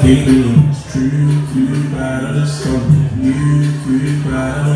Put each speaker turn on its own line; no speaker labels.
King of true, bad at the stomach, you, bad